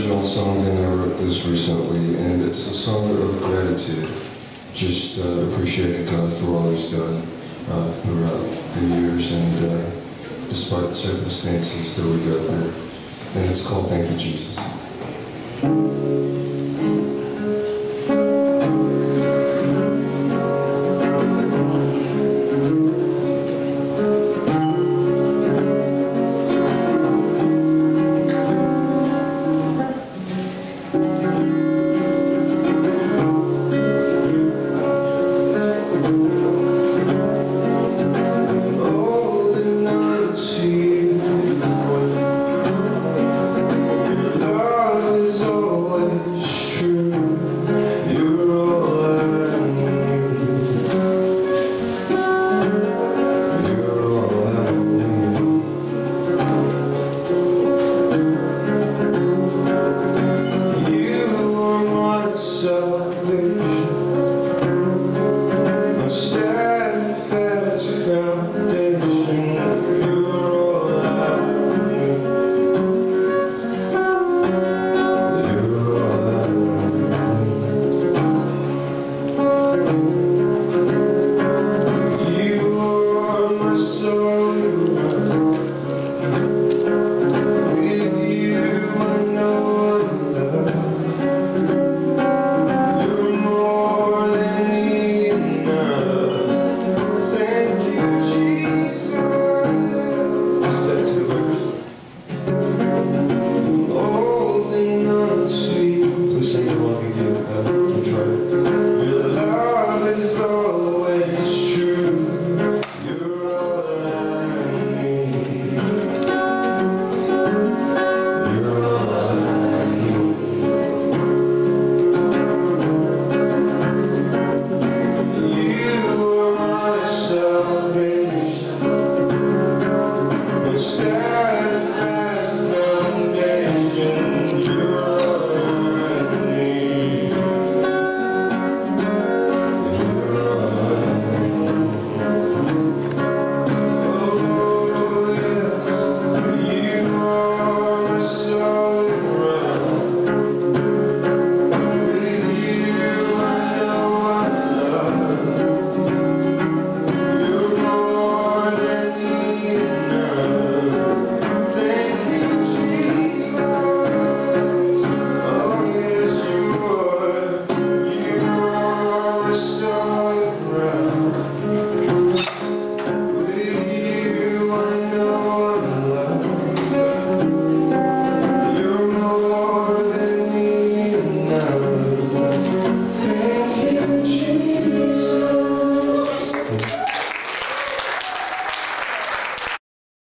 original song, and I wrote this recently, and it's a song of gratitude. Just appreciating God for all He's done throughout the years and despite the circumstances that we go through. And it's called Thank You, Jesus.